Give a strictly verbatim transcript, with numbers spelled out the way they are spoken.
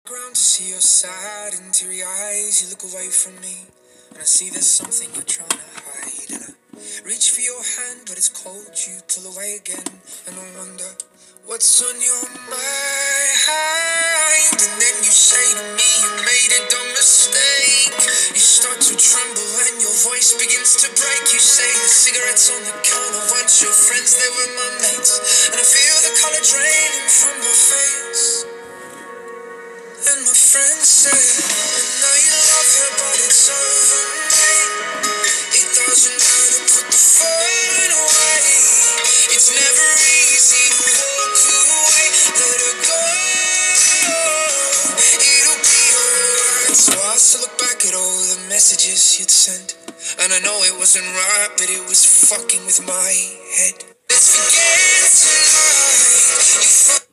Ground to see your sad and teary eyes. You look away from me, and I see there's something you're trying to hide. And I reach for your hand, but it's cold. You pull away again, and I wonder what's on your mind. And then you say to me, you made a dumb mistake. You start to tremble, and your voice begins to break. You say the cigarettes on the counter weren't your friends, they were my mates. And I feel the color draining from my face. And my friend said, I know you love her, but it's over, mate. It doesn't matter, put the phone away. It's never easy to walk away. Let her go, it'll be alright. So I still look back at all the messages you'd sent, and I know it wasn't right, but it was fucking with my head. Let's forget tonight. You